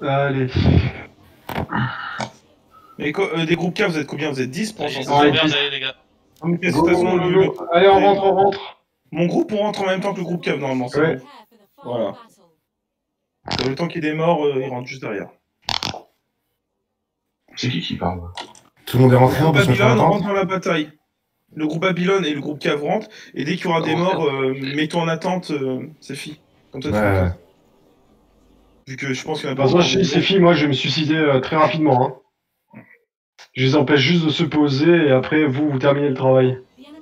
Allez. Mais des groupes K, vous êtes combien? Vous êtes 10 pour l'instant? Ouais, merde, allez les gars. De toute Go, façon, go, go. Allez, on rentre, on rentre. Mon groupe, on rentre en même temps que le groupe K, normalement, c'est Ouais. bon. Voilà. Le temps qu'il est mort, il rentre juste derrière. C'est qui parle? Tout le monde est Le rentré, on groupe peut se mettre en Babylone attente. rentre dans la bataille. Le groupe Babylone et le groupe K rentrent, et dès qu'il y aura des morts, mets-toi en attente, c'est fi. Comme ça, tu Ouais. fais ça. Vu que je pense qu'il y en a De toute façon, beaucoup. je dis, ces filles, moi, je vais me suicider très rapidement. Hein. Je les empêche juste de se poser et après, vous terminez le travail.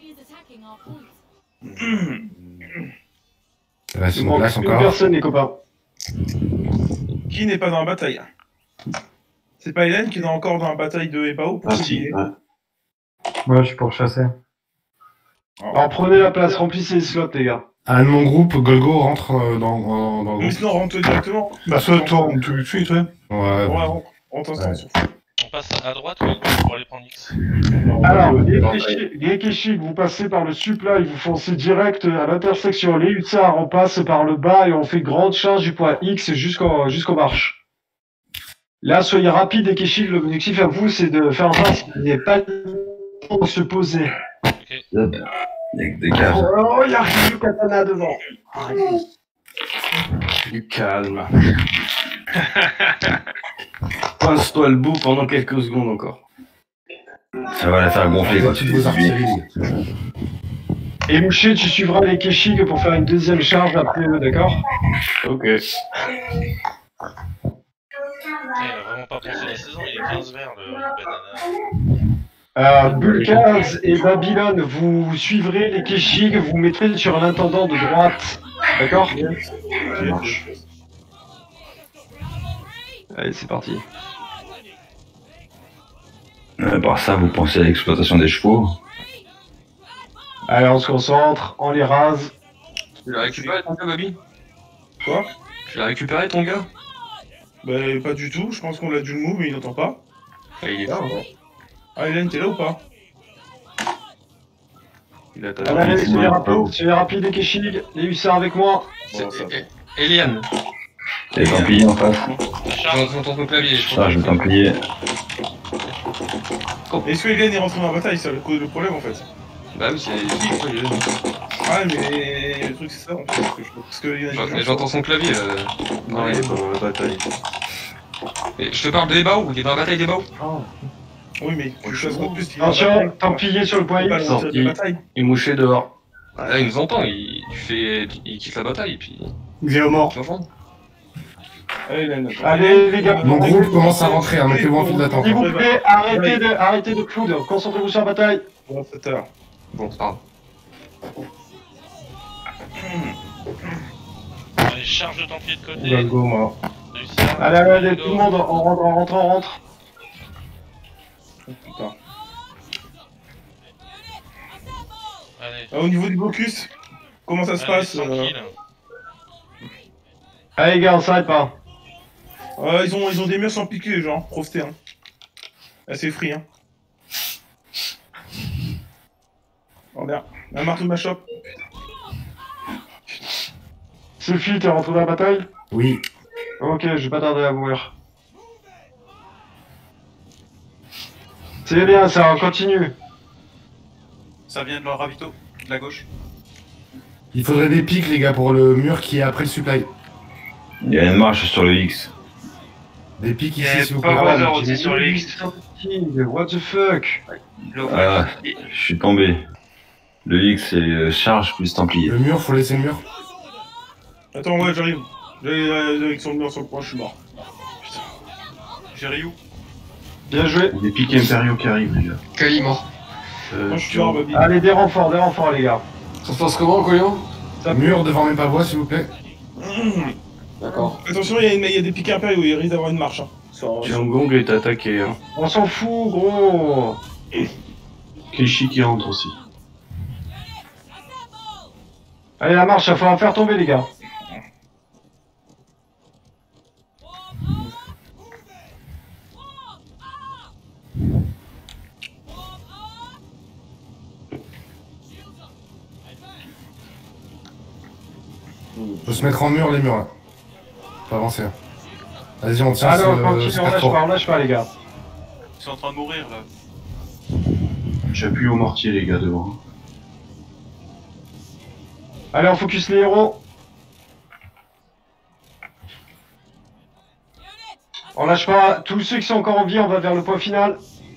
Il reste Il une manque place une encore. personne, les copains. Qui n'est pas dans la bataille? C'est pas Hélène qui est encore dans la bataille de Ebao pour Ah qui si, il est ouais. Ouais, je suis pour chasser. Alors, prenez la place, remplissez les slots, les gars. Un de mon groupe, Golgo, rentre dans le Mais groupe. sinon, rentre directement. Bah, soit toi, on tout de suite, ouais. Ouais. Ouais, rentre instant, Ouais. on s'en fout. On passe à droite ou à gauche pour aller prendre X? Alors, les Keshik, vous passez par le supply, vous foncez direct à l'intersection. Les hussards, on passe par le bas et on fait grande charge du point X jusqu'aux marches. Là, soyez rapides, les Keshik, l'objectif à vous, c'est de faire en sorte qu'il n'y ait pas de temps de se poser. Des caves. Oh, il y a Ryu Katana devant. Du calme. Pince-toi le bout pendant quelques secondes encore. Ça va la faire gonfler quoi. Toutes vos artilleries. Et Mouché, tu suivras les Keshik pour faire une deuxième charge après eux, d'accord? Ok. Il a vraiment pas pensé la saison, il est 15 verts le banana. Bulkaz et Babylone, vous suivrez les Keshik, vous mettrez sur un intendant de droite. D'accord? Ça marche. Allez, c'est parti. Par ça, vous pensez à l'exploitation des chevaux? Allez, on se concentre, on les rase. Tu l'as récupéré ton gars, Babi? Quoi? Tu l'as récupéré ton gars? Bah, pas du tout, je pense qu'on l'a dû le move, mais il n'entend pas. Ah, il est là, hein. Ah, Hélène, t'es là ou pas? Il a Allez, soyez rapides, les Keshik, les hussards avec moi. Bon, ça. Eliane. Les Templiers en face. J'entends ton clavier, je Charge le Templier. Est-ce que Hélène est rentrée dans la bataille? C'est le problème en fait. Bah oui, c'est... Ouais, mais le truc c'est ça en fait. Parce que il y a des gens- J'entends son clavier. Non, il est pas dans la bataille. Et je te parle de Ebao, il est dans la bataille d'Ebao. Oui, mais quelque chose de plus. Attention, Templier sur le point Pas X. sortir de bataille. Il mouchait dehors. Ah, là, il nous entend, il quitte la bataille, et puis... Il vient au mort. Tu m'entends? Allez, Hélène. Allez, les gars. Mon groupe commence à rentrer, hein, mettez-vous en file d'attente. S'il vous plaît, arrêtez de cloud, concentrez-vous sur la bataille. Bon, c'est tard. Bon, c'est pas grave. Allez, charge de Templier de côté. Golgo mort. Réussir. Allez, tout le monde, on rentre. Oh, putain. Allez. Au niveau du blocus, comment ça se Allez, passe tranquille. Allez, les gars, on s'arrête pas. ils ont des murs sans piquer, les gens. Profitez, hein. Assez free, hein. Oh merde. Un marteau de ma shop. Sophie, t'es rentré dans la bataille? Oui. Ok, je vais pas tarder à mourir. C'est bien, ça, on continue. Ça vient de leur ravito, de la gauche. Il faudrait des pics, les gars, pour le mur qui est après le supply. Il y a une marche sur le X. Des pics Il y a ici, s'il vous pas plaît. Weather aussi sur le X. What the fuck? Ah, je suis tombé. Le X, c'est charge plus Templier. Le mur, faut laisser le mur. Attends, ouais, j'arrive. Avec son mur sur le point, je suis mort. J'ai Ryu. Bien joué. Des pics impériaux qui arrivent, les gars. Kali mort. Moi, je suis mort, Bobby. Allez, des renforts, les gars. Ça se passe comment, Coyon? Mur devant mes pavois, s'il vous plaît. D'accord. Attention, il y a des pics impériaux, il risque d'avoir une marche. Hein. Tiangong est attaqué. Hein. On s'en fout, gros. Keshi qui rentre aussi. Allez, la marche, ça faut en faire tomber, les gars. Faut se mettre en mur, les murs, là. Faut avancer. Hein. Vas-y, on tient Ah non, ce tranquille, on lâche pas, les gars. Ils sont en train de mourir là. J'appuie au mortier, les gars, devant. Allez, on focus les héros. On lâche pas. Tous ceux qui sont encore en vie, on va vers le point final.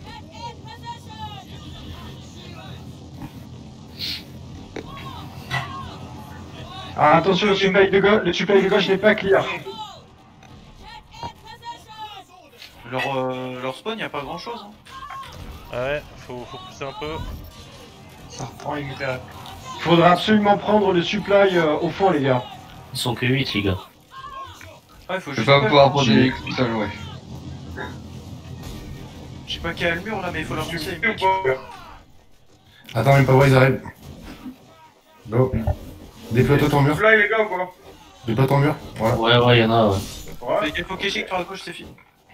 Ah, attention, le supply de gauche n'est pas clear. Leur spawn, y a pas grand chose. Hein. Ouais, faut pousser un peu. Ça reprend immédiatement. Faudra absolument prendre le supply au fond, les gars. Ils sont que 8, les gars. Ouais, faut Je juste vais pas pas pouvoir prendre des putain, ouais. Je sais pas qui a le mur là, mais il faut leur pousser. Attends, même pas voir, ils arrivent. Go. Déploie-toi ton mur. Là, les gars, quoi. Déploie ton mur. Voilà. Ouais, y'en a, ouais. Fais gaffe au Keshik par la gauche, c'est fini.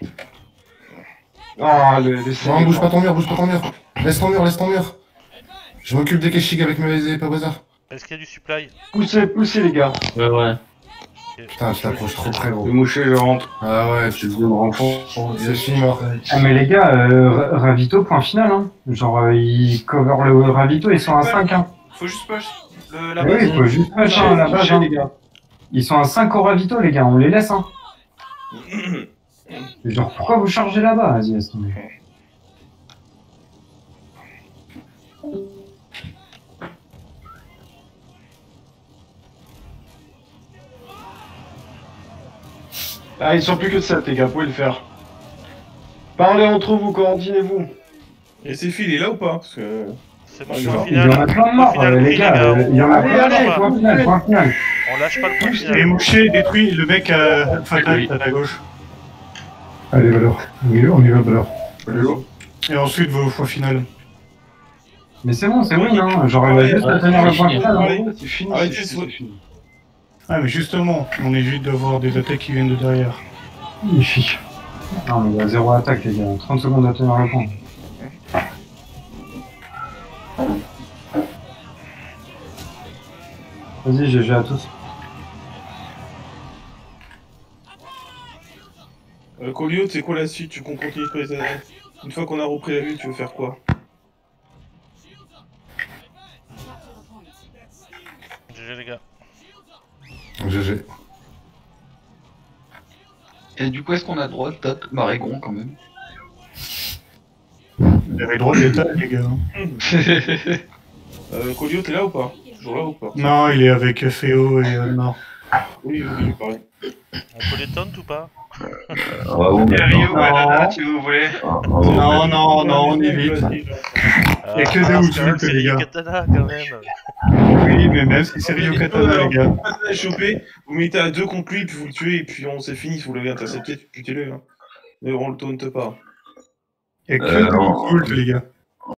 Ah, le Non, bouge pas ton mur, bouge pas ton mur. Laisse ton mur, laisse ton mur. Je m'occupe des Keshik avec mes pas bazar. Est-ce qu'il y a du supply? Poussez, les gars. Ouais. Putain, je t'approche trop près, gros. Le moucher, je rentre. Ah ouais, tu veux me rendre. C'est fini, mort. Ah mais les gars, ravito point final hein. Genre ils cover le ravito, ils sont à 5 hein. Faut juste push la Oui, base. il faut juste push hein, la base, hein. les gars. Ils sont à 5 au ravito les gars, on les laisse hein. Genre pourquoi vous chargez là-bas? Vas-y, laisse tomber. Ah, ils sont plus que 7, les gars, vous pouvez le faire. Parlez entre vous, coordinez-vous. Et c'est il est là ou pas? Parce que... C'est bon, Il point Il y en final. a plein de morts, Final les pris, gars, les gars. il y en a plein de Allez, morts, point final. On lâche pas le point Les final. mouchés détruits, le mec fatal à ta gauche. Allez, Valor. On y va, Valor. Et ensuite vos fois finales. Mais c'est bon, c'est win hein, genre il va juste à tenir le point final hein. C'est fini, Arrêtez, c'est c'est- fini. Ah mais justement, on évite d'avoir des attaques qui viennent de derrière. Magnifique. Non mais il y a 0 attaque les gars, 30 secondes à tenir le point. Vas-y, GG à tous. Colio, c'est quoi la suite? Tu qu'on continue sur les annales? Une fois qu'on a repris la vue, tu veux faire quoi? GG les gars. GG. Et du coup, est-ce qu'on a droit de tape Marégon quand même? Vous avez le droit d'état, les gars. Colio, t'es là ou pas? Toujours là ou pas? Non, il est avec Féo et Nord. Oui, pareil. On peut les taunt ou pas? Si vous voulez. Non, on évite. Ah, Y a que des c'est ultimes, quand même, c'est les gars. Katana quand même. Oui, mais même si c'est Ryo Katana, les gars. Katana est chopé, vous mettez à 2 contre lui, puis vous le tuez, et puis c'est fini, si vous l'avez intercepté, butez-le. Hein. Mais on le taunte pas. Y a que des ultimes, les gars.